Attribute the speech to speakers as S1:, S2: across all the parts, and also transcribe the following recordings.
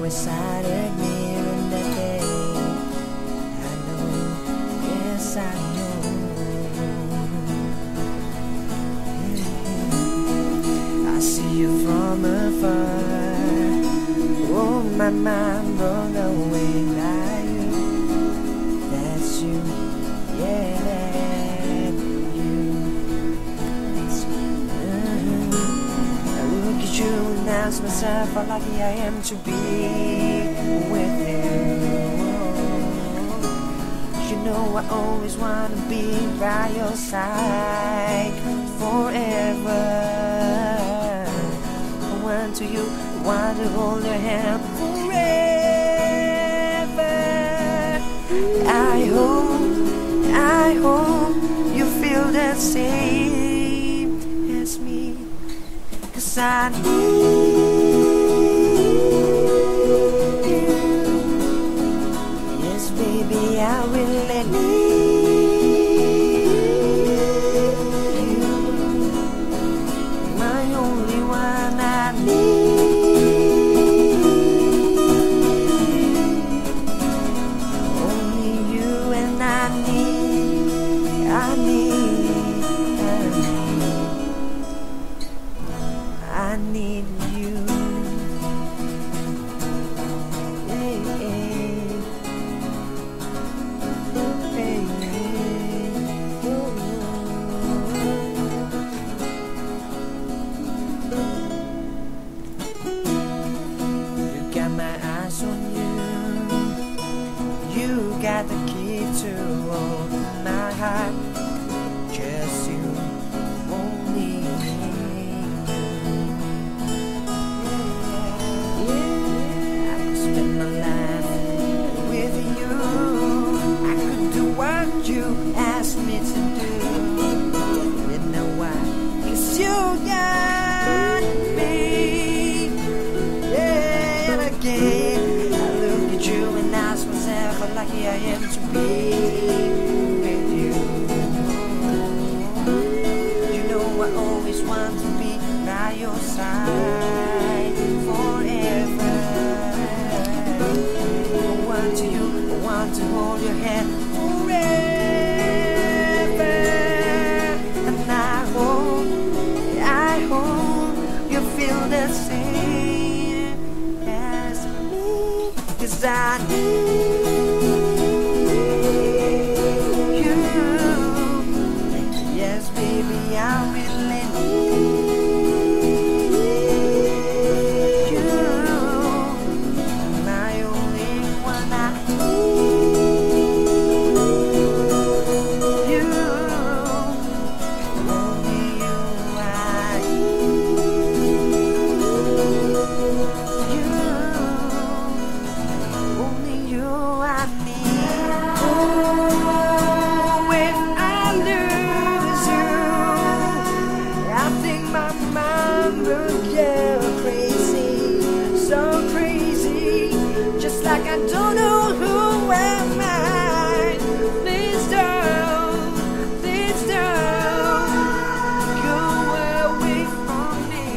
S1: beside me in the day. I know, yes I know. I see you from afar. Oh, my mind blown away by you. That's you, yeah, you. I look at you and ask myself how lucky I am to be with you. You know I always want to be by your side forever. I want to you, I want to hold your hand forever. I hope you feel the same as me, 'cause I need you. Yes, baby, I really need you. My only one, I need only you, and I need you. Hey, hey. Hey, hey. You got my eyes on you. You got the key to open my heart. Just you, only you asked me to do. You know why? 'Cause you got me. Yeah, and again I look at you and ask myself how lucky I am to be with you. You know I always want to be by your side forever. I want to you, I want to hold your hand forever. I hope you feel the same as me, 'cause I need you. Yes, baby, I really need you. My only one, I need you. Only you, I only you I need. Oh, when I lose you, I think my mind will get crazy, so crazy, just like I don't know who am I. Please don't go away from me,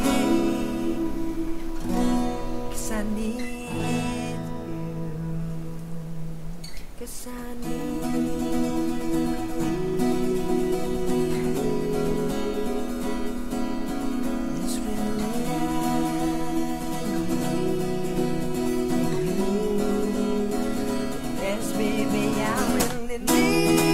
S1: 'cause I need you. 'Cause I this really yes, baby, I really need